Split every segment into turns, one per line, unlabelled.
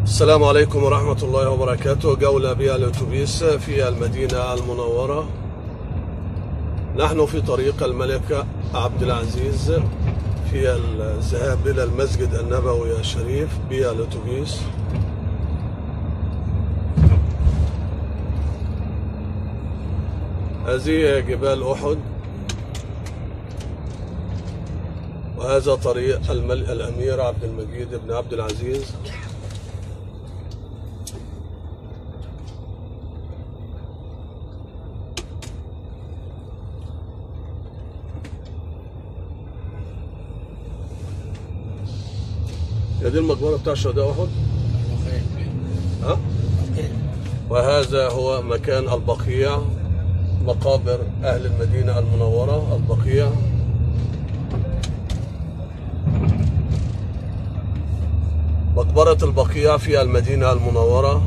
السلام عليكم ورحمة الله وبركاته. جولة بالأتوبيس في المدينة المنورة. نحن في طريق الملك عبد العزيز في الذهاب إلى المسجد النبوي الشريف بالأتوبيس. هذه جبال أحد، وهذا طريق الأمير عبد المجيد بن عبد العزيز. هذه المقبرة بتاع شهداء أحد. وهذا هو مكان البقيع، مقابر أهل المدينة المنورة، البقيع. مقبرة البقيع في المدينة المنورة.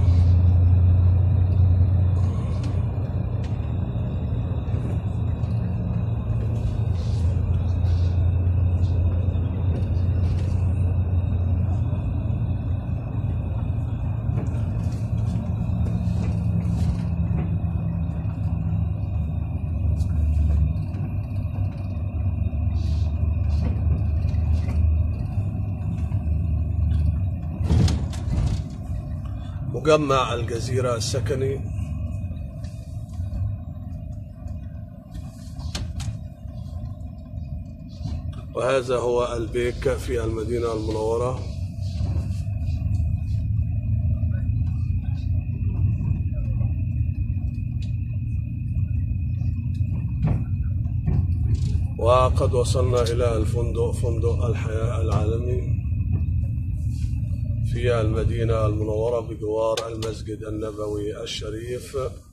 مجمع الجزيرة السكني. وهذا هو البيك في المدينة المنورة. وقد وصلنا إلى الفندق، فندق الحياة العالمي في المدينة المنورة بجوار المسجد النبوي الشريف.